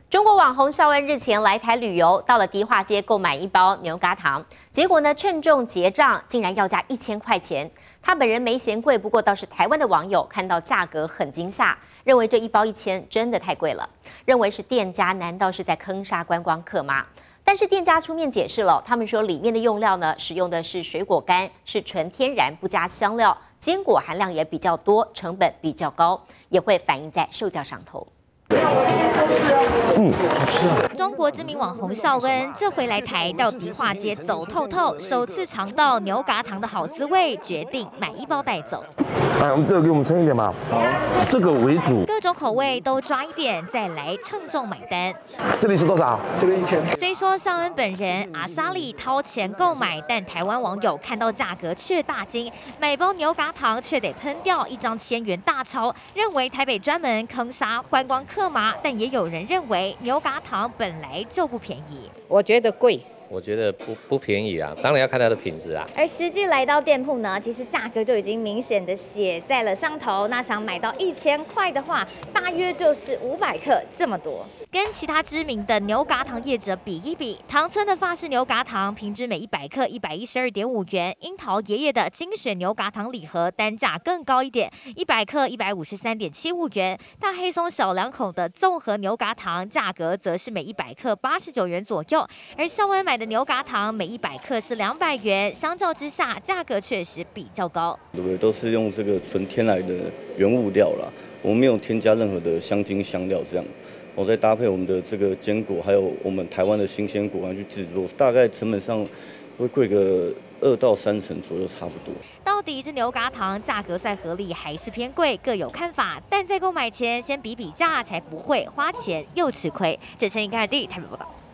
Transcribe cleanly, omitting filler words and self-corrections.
中国网红邵恩日前来台旅游，到了迪化街购买一包牛轧糖，结果呢称重结账竟然要价1000块钱。他本人没嫌贵，不过倒是台湾的网友看到价格很惊吓，认为这一包1000真的太贵了，认为是店家难道是在坑杀观光客吗？但是店家出面解释了，他们说里面的用料呢使用的是水果干，是纯天然，不加香料，坚果含量也比较多，成本比较高，也会反映在售价上头。 好吃啊！ 中国知名网红邵恩这回来台到迪化街走透透，首次尝到牛轧糖的好滋味，决定买一包带走。 哎，这个给我们称一点吧。好，这个为主， 各种口味都抓一点，再来称重买单。 这里是多少？ 这边1000。 虽说邵恩本人阿莎莉掏钱购买，但台湾网友看到价格却大惊，买包牛轧糖却得喷掉一张1000元大钞，认为台北专门坑杀观光客吗？但也有人认为牛轧糖本来就不便宜， 我觉得贵。 我觉得不便宜啊，当然要看它的品质啊。 而实际来到店铺呢，其实价格就已经明显的写在了上头。那想买到1000块的话，大约就是500克这么多。 跟其他知名的牛轧糖业者比一比，唐村的法式牛轧糖平均每100克112.5元，樱桃爷爷的精选牛轧糖礼盒单价更高一点，100克153.75元。大黑松小两口的综合牛轧糖价格则是每100克89元左右，而邵恩买的牛轧糖每100克是200元，相较之下价格确实比较高。 对不对？都是用这个纯天然的原物料啦，我们没有添加任何的香精香料这样。我再搭配我们的这个坚果，还有我们台湾的新鲜果干去制作，大概成本上会贵个2到3成左右，差不多。 到底这牛轧糖价格算合理还是偏贵，各有看法。但在购买前先比比价，才不会花钱又吃亏。这是1+2台北报道。